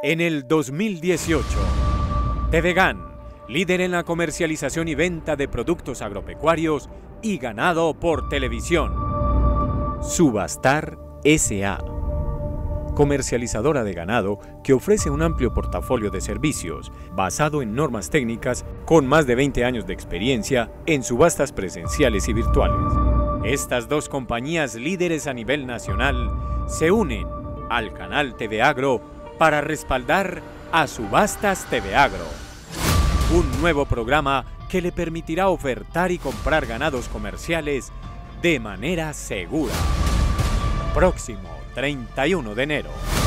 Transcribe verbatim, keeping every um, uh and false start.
En el dos mil dieciocho, Tevegan, líder en la comercialización y venta de productos agropecuarios y ganado por televisión. Subastar S A, comercializadora de ganado que ofrece un amplio portafolio de servicios basado en normas técnicas con más de veinte años de experiencia en subastas presenciales y virtuales. Estas dos compañías líderes a nivel nacional se unen al canal T V Agro para respaldar a Subastas T V Agro, un nuevo programa que le permitirá ofertar y comprar ganados comerciales de manera segura. Próximo treinta y uno de enero.